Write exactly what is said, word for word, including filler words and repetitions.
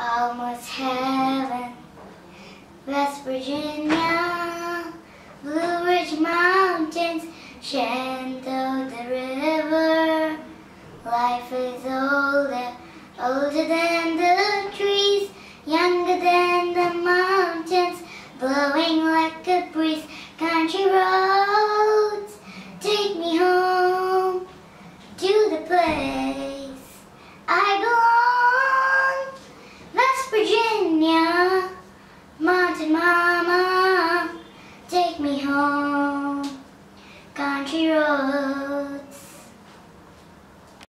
almost heaven. West Virginia, Blue Ridge Mountains, Shenandoah the river. Life is older, older than the